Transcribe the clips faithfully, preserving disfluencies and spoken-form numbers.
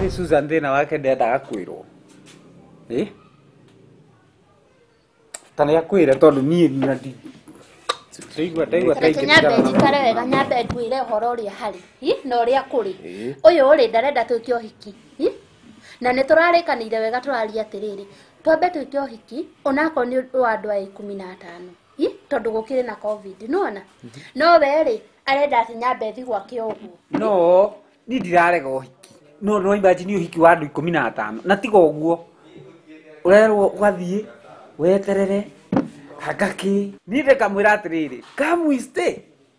Kwani Susan thina wake ndendaga kwirwo eh tani yakwire tondu nie na ndi Tũigua ndaigua ta ingĩ nyambe njikare wega nyambe ngwire ũhoro ũrĩa harĩ hi na ũrĩa kũrĩ ũyũ ũrĩ ndarenda twĩke ũhiki hi na nĩ tũrarĩkanĩire wega tũraria atĩrĩrĩ twambe twĩke ũhiki onakorwo nĩ wa andũ a ikũmi na atano hi tondũ gũkĩrĩ na covid nĩwona no we rĩ arenda atĩ nyambe thi gwake ũguo no ni ndirarega ũhiki no no imagine ũhiki wa andũ ikũmi na atano na tiga ũguo ũrerwo ũgathiĩ weterere Hakaki ni reka mwira atiriri come stay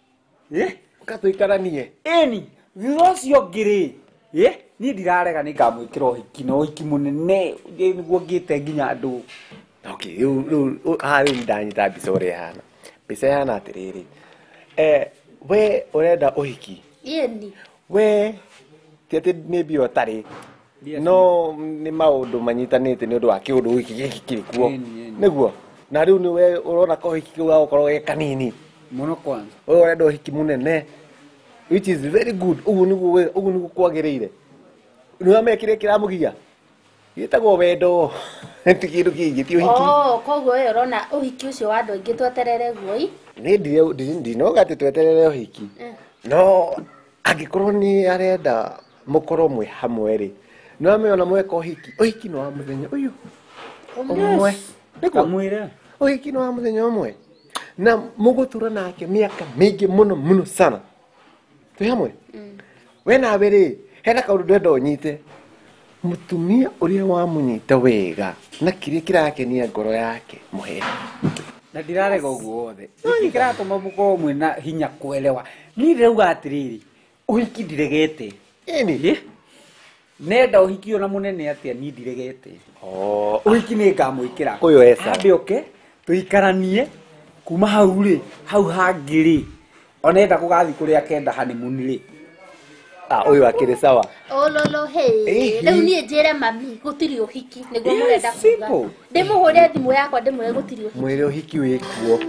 eh ukatuikaranie eni thutha ũcio ngĩrĩ eh ni ndirarega nĩ ngamwĩkĩra ũhiki na ũhiki mũnene nĩguo ngĩte nginya andũ okay rĩu rĩu harĩ ndanyita mbica ũrĩa hana mbica yana atiriri eh we ũrenda ũhiki eni we tete maybe ũtarĩ no nĩ maũndũ manyitanĩte nĩ ũndũ wa kĩũndũ gĩkĩ gĩkĩ kĩrĩ kuo nĩguo na riu ni we urona ko hiki kiu ukorwo ge kanini muno kwanza we urenda hiki munene which is very good ugu nigu we ugu nigu kwagiriire ni wamekire kiramugia gitagwo wendo tikindu kingi ti uhiki oh koguo we urona uhiki ucio wa andu aingi tweterere guoi ni ndi ndi no gati tweterere uhiki no angikorwo ni arenda mukorwo mwe hamwe ri ni wameona mweka uhiki uhiki no wa muthenya uyu umwe kamwire uhiki no wa muthenya umwe na mugutura nake miaka mingi muno muno sana tu hamwe we na bere hena kaundu ndenda unyite mutumia uria wa munyita wega na kire kirakenia ngoro yake muhe na ndirarega uguo wothe ikiratuma muko umwe na hinya kuelewa ni reuga atiriri uhiki ndiregete eni nenda uhiki ona munene atia ni ndiregete oh uhiki ni ngamwikira uyo esa ambe oke tuikaranie kuma hau ri hau hangiri onenda kugathi kuria kenda honeymoon ri ah uyo akire sawa ololo he riu nie njire mami gutiri uhiki niguo murenda kuga ndimuhure thimu yakwa ndimure gutiri uhiki mwire uhiki wikuo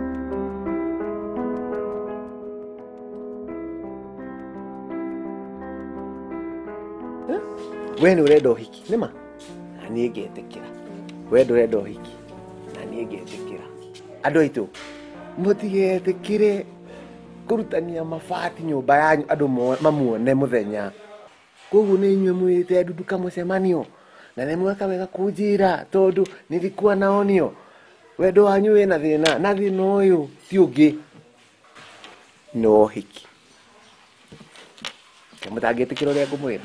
we ni urenda uhiki nima na nie ngetekira we ndurenda uhiki na nie ngetekira andu aitu mutigetekire kurutania mabati nyumba yanyu andu mamuone muthenya koguo ni inyue mwite nduduka mucemanio na ni mweka wega kunjira tondu nilikuwa naonio wendo wanyu wina thina na thina uyu ti ungi no hiki mutangetikira uria ngumwira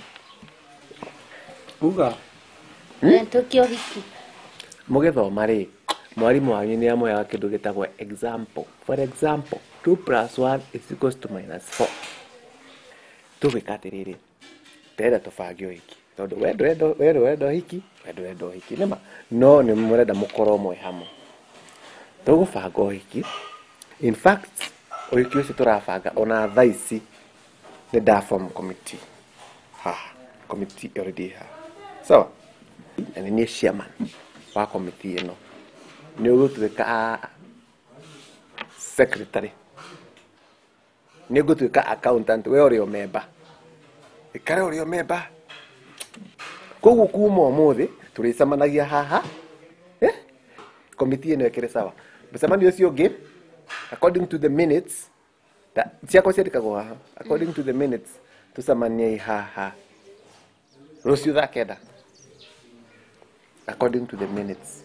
uga tukio hiki mugithoma ri mwarimu wanyu ni amoyaga kindu gitagwo example for example two plus one is equals to minus four tubikatiriri tera tubange hiki tondu wendo wendo wendo wendo hiki wendo wendo hiki nima no ni murenda mukoro mwe hamwe tugubanga hiki in fact hiki ucio turabanga ona thaici ni da form committee ha committee already ha so and ni chairman wa committee ino ni ugutuika secretary ni ugutuika accountant we ori o member ikare ori o member kogu kuma umuthi turicamanagia haha eh committee ino ekire sawa mcemanio ucio ungi according to the minutes that ciakwa ciandikagwo haha according to the minutes tucamanie haha rucio thaa kenda according to the minutes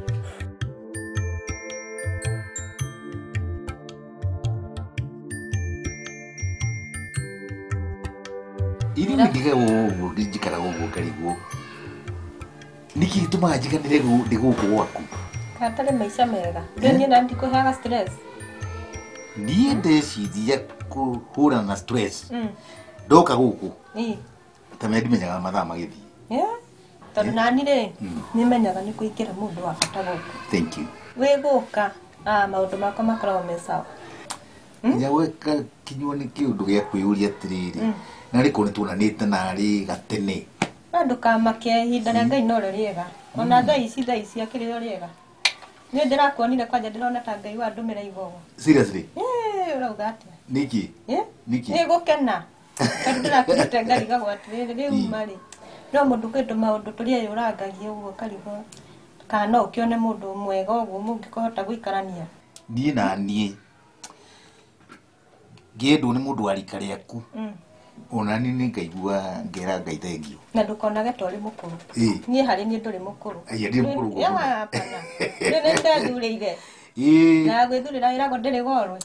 ini ndige ugu ndijikara ugu kariguo niki gituma njiganire ndiguku gwaku katare maisha mega ndini na ndiko haga stress nie ndeciria kuhura na stress ndoka guku ii tamenya ndimenyaga mathaa magithi yeah tondu nani ri nimenyaga ni kuingira mundu wa bata guku thank you we guka ah maundu makwa makoragwo me sawa nyaweka kinywa ni kiundu gia kwiyuria atiriri na riko ni tunanite nari gatene andu kamake ihinda ria Ngai no riega ona thaa ici thaa ici akiri riega ni ndirakuonire kwanja ndirona ta Ngai wa ndumira igogo seriously eh urauga atia niki eh niki ni gukena ndira kirite Ngai gagwatirire riu mari no mundu kindu maundu turi yurangagia uguo karigo kana ukione mundu mwega uguo mungikohota guikarania niĩ na niĩ ngĩendwo nĩ mũndũ wa rika rĩaku ona niĩ nĩ ngaigua ngera Ngai thengio na ndukonage twarĩ mũkũrũ Ĩĩ. niĩ harĩ niĩ ndũrĩ mũkũrũ Aya ndĩ mũkũrũ guo. yawa hapana rĩu nĩ ndethurĩire Ĩĩ. na gwĩthurĩra wĩragwo ndĩrĩ gorwe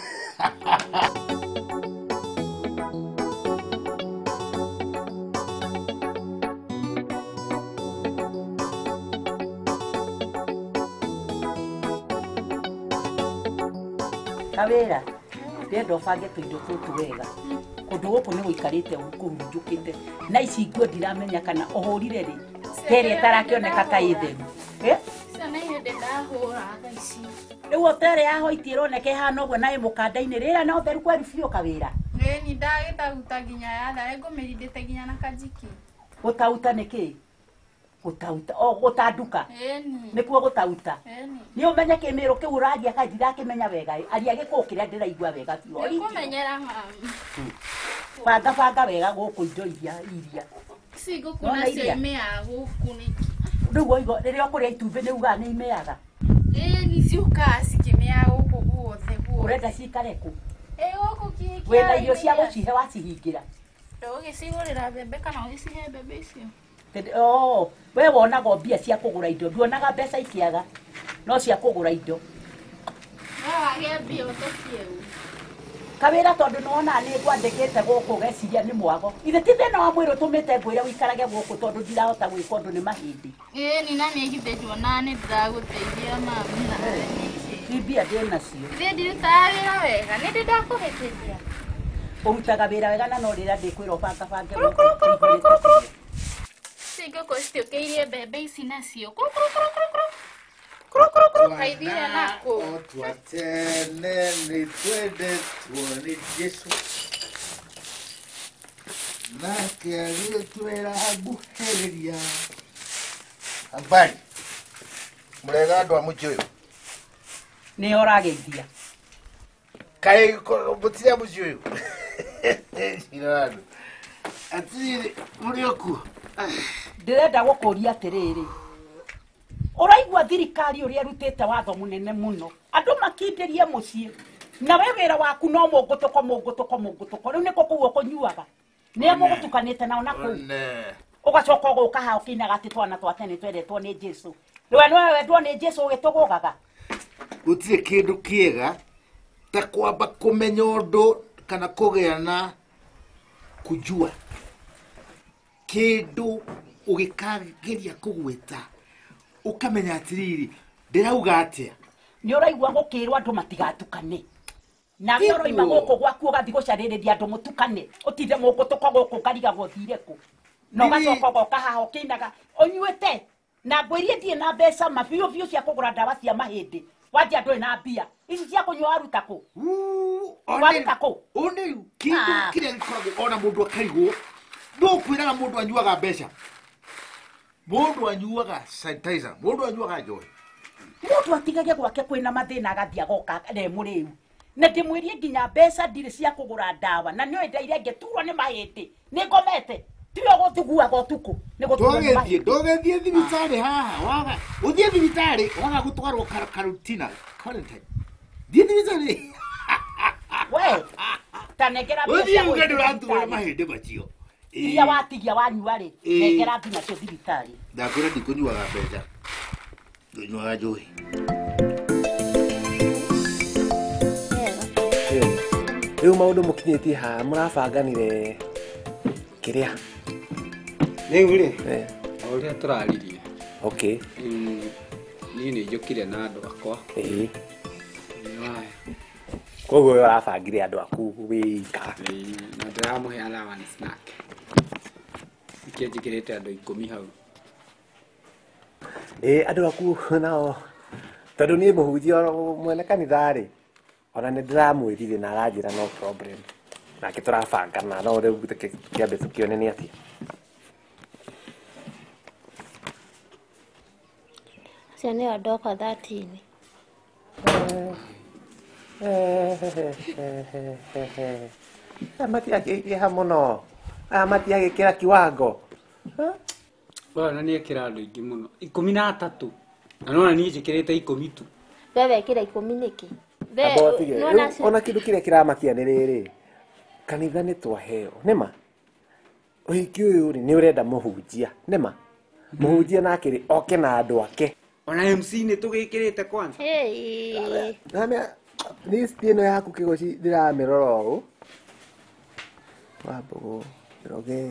Kawira ndendo bange tuindo tutu wega kundu guku ni guikarite kurunjukite na ici nguo ndiramenya kana uhurire ri tere tarakioneka ta itheru eh Sana hende ndahura ici. riu tere yaho itironeke hana uguo nae mukanda-ini rira no theru kweri biu Kawira Nĩ ni ndagĩtaguta nginya yatha ngũmĩrindĩte nginya na kajiki. gutauta niki gutauta o gutanduka Ĩni. nikuo gutauta Ĩni. ni umenye kimiro kiu uragia kai ndirakimenya wega aria gikuo kiria ndiraigua wega biu Nĩngũmenyera mami. banga banga wega guku indo iria iria Ici ngũkũ nacio imea gũkũ nĩkĩ. riu oigo riria ukuria itumbĩ ni uga ni imeaga Ĩni ciũkaga cikĩmea gũkũ guothe guothe. urenda cikare ku Ĩ gũkũ kĩ wena irio cia gucihe wacihingira Ndũgĩcigũrĩra mbembe kana ũgĩcihe mbembe icio. oh we wonaga mbia cia kugura indo nduonaga mbeca ikiaga no cia kugura indo No wage mbia ũtokie u. Kawira tondu nona ni ngwandikite guku geciria ni mwago ithe ti thina wa mwiri utumite ngwire wikarage guku tondu ndirahota gwika undu ni mahindi Ĩni na nĩ githĩtwo na nĩ ndĩragũteithia mami na ni mbia ndina cio Ithe ndirutaga wĩra wega nĩ ndĩ ndakũhĩtĩria. urutaga wira wega na no rira ndikwira ubanga bange Ici ngũkũ citiũkĩirie mbembe ici nacio. Kuru kuru kuru kuru kuru. Kuru kuru kuru kaithire nako. Otwa tene nĩ twendetwo nĩ Jesu nake agĩtwĩra nguhĩrĩria habari mũrega andũ a mũciĩ ũyũ ni orageithia kaĩ mũtirĩ a mũciĩ ũyũ cira andũ atirĩ mũrĩ okuo ndirenda gukuria atiriri uraigua thirikari uria rutite watho munene muno andu makindirie mucii na we wira waku no mungutuko mungutuko mungutuko riu niko kuo kunyuaga ni mugutukanite nao naku ugacoka guka ha ukinaga ati twana twatene twendetwo ni Jesu riwe no wendwo ni Jesu ugitugugaga gũtirĩ kĩndũ kĩega ta kwamba kũmenya ũndũ kana kũgĩa na kujua kĩndũ ũgĩkageria kũgwĩta ukamenya atiriri ndirauga atia ni uraigua gukirwa andu matigatukane na we uroima guku gwaku ugathi gucarĩrĩria andu mutukane utinde mugutuko guku ngariga guthire ku no gacoka goka haha ukinaga unyuĩte na ngwĩrie ndie na mbeca mabiũ biũ cia kũgũra ndawa cia mahĩndĩ wanjia ndũĩ na mbia ici cia kũnyua waruta kũ waruta kũ one kĩndũ kĩrĩa gĩkoragwo ona mũndũ akarigwo ndũkwĩraga mũndũ anyuaga mbeca mũndũ anyuaga sanitizer mũndũ anyuaga njohi mũndũ atigage gwake kwĩna mathĩna agathi agoka ne mũrĩu na ndĩmwĩrie nginya mbeca ndirĩ cia kũgũra ndawa na nĩoĩ ndaire ngĩturwo nĩ mahĩndĩ nĩ ngomete tiyo gũthuguaga ũtukũ nĩ gũturwo nĩ mahĩndĩ ndũgĩthiĩ thibitarĩ haha waga ũthiĩ thibitarĩ waga gũtwarwo karutina quarantine thiĩ thibitarĩ we tanengera ũthiĩ uge ndũraturwo nĩ mahĩndĩ macio iria watigia wanyua rĩ nengera mbia cio thibitarĩ ndakwĩra ndikũnyuaga mbeca ndũnyuaga njohi rĩu maũndũ mũkinyĩtie ha mũrabanganire kĩrĩa rĩu rĩ o ũrĩa tũraririe okay niĩ nĩ njũkire na andũ akwa ĩĩ koguo we ũrabangire andũ aku wĩika na ndĩramũhe allowance nake ikĩ njĩkĩrĩte andũ ikũmi hau ĩĩ andũ aku nao tondũ niĩ mũhunjia mwene kanitha-rĩ ona nĩ ndĩramwĩrire na aranjĩra no problem nake tũrabangana no rĩu kĩambe tũkĩone nĩ atĩa Acio nĩo andũ akwa thatini. matiagĩkĩha mũno aya matiagĩkĩra kiwango Bwana nĩ ekĩra andũ aingĩ mũno ikũmi na atatũ na nona niĩ njĩkĩrĩte ikũmi tu. We wekĩra ikũmi nĩkĩ? Ona kĩndũ kĩrĩa kĩramakia nĩ rĩrĩ, kanitha nĩ twaheo nĩma ũhiki ũyũ rĩ nĩ ũrenda mũhunjia nĩma mũhunjia nake rĩ oke na andũ ake. Ona M C nĩ tũgĩkĩrĩte kwanza. Namĩa list ĩno yaku kĩgoci ndĩramĩrora ũũ wambogo roge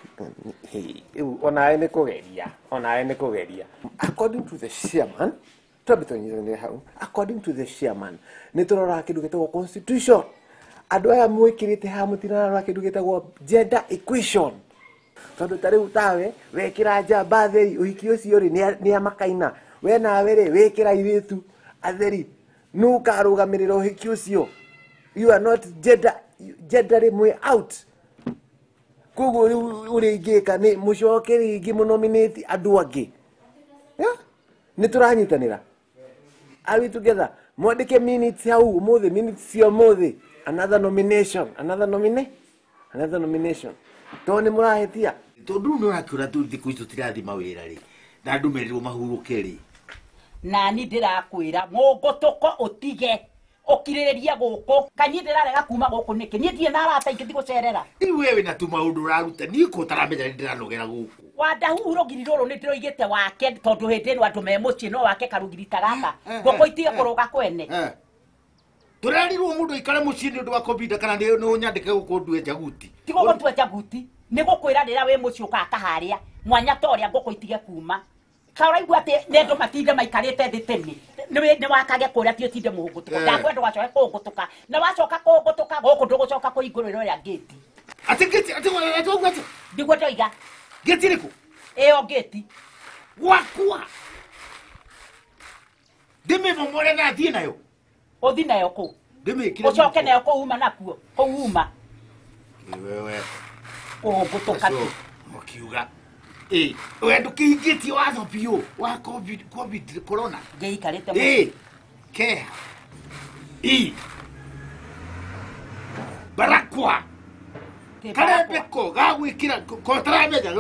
onawe nĩ kũgeria onawe nĩ kũgeria. According to the chairman according to the chairman nĩ tũrora kĩndũ gĩtagwo constitution. Andũ aya mwĩkĩrĩte haha mũtirarora kĩndũ gĩtagwo gender equation. Tondũ ta rĩu tawe wekĩra njamba theri ũhiki ũcio rĩ nĩ amakaina, we nawe rĩ wĩkĩra airĩtu atheri nũ karũgamĩrĩra ũhiki ũcio. You are not gender gender mwe out. Koguo ũrĩ ingĩka nĩ mũcoke rĩngĩ mũnominate andũ angĩ. Nĩ tũranyitanĩra. Are we together? Mwandĩke minutes hau ũmũthĩ, minutes cia ũmũthĩ. Another nomination, another nomine, another nomination. To nĩ mũrahetia. Tondu nĩ ũrakĩũra tu thikũ ici tũtirathi mawĩra rĩ na andũ merirwo mahurũke rĩ. Nani ndĩrakwĩra mũngũtũko ũtige ũkirĩrĩrie gũkũ kanyi ndĩrarega kuma gũkũ nĩkĩ niĩ ndirĩ na arata ingĩ ndigũcerera. Iwe wĩna tu maũndũ ũraruta niĩ ko taramenya nĩ ndĩranogera gũkũ. Wandahuru rũgiri rũrũ nĩ ndĩroigĩte wake tondũ hĩndĩ ĩno andũ me mũciĩ no wake karũgiri ta gaka ngũkũ itige kũrũga kwene. Tũrerirwo mũndũ aikare mũciĩ nĩ ũndũ wa kompyuta kana nĩ ũnyandĩke gũkũ ndue njaguti. Ti gũkũ ndue njaguti nĩ gũkwĩra rĩrĩa wĩ mũciĩ ũkaka harĩa mwanya ta ũrĩa ngũkũ itige kuma. Kauraigua atĩ nĩ andũ matinde maikarĩte thĩ tene nĩ wakage kũrĩa ti ũtinde mũhũngũtũka ndakwenda wacoke kũngũtũka na wacoka kũngũtũka gũkũ ndũgũcoka kũhingũrĩrwo ĩrĩa ngĩti. Atĩ ngĩti atĩ ũguo atĩ ndigwo ndoiga ngĩti rĩkũ ĩyo ngĩti wakwa ndĩmĩmomore na thiĩ nayo ũthi nayo kũ ndĩmĩkĩre ũcoke nayo kũu uma nakuo kũu uma wewe kũngũtũka tu mũkiuga eh we ndũkĩingĩtie watho biũ wa covid covid corona ngĩikarĩte eh ke i barakwa karembeko gagwĩkĩra kotaramenya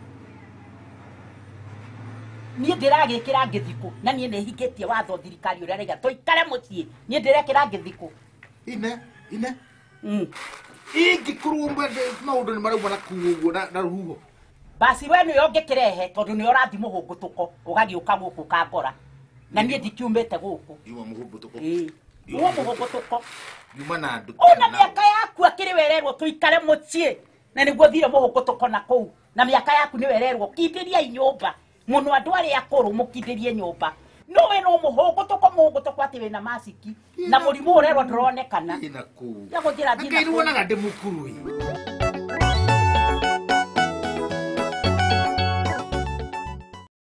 niĩ ndĩragĩkĩra ngĩthikũ na niĩ nĩ hingĩtie watho thirikari ũrĩa raiga tũikare mũciĩ niĩ ndĩrekĩra ngĩthikũ ine ine ingĩkorwo maũndũ nĩ marauma na kuo ũguo na rũhuho. Basi we nĩyo ngĩkĩrehe tondũ nĩyo ũrathi mũhũngũtũko ũgagĩũka gũkũ kangora na niĩ ndikiumĩte gũkũ. Yuma mũhũngũtũko yuma mũhũngũtũko yuma na andũ ona mĩaka yaku akĩrĩ wererwo tũikare mũciĩ na nĩguo thire mũhũngũtũko na kũu na mĩaka yaku nĩ wererwo kindĩria nyũmba mũno andũ arĩa akũrũ mũkindĩrie nyũmba no we no mũhũngũtũko mũhũngũtũko atĩ wĩna maciki na mũrimũ ũrerwo ndũronekana ina kũu ya gũthira thina akĩruonaga ndĩmũkuru.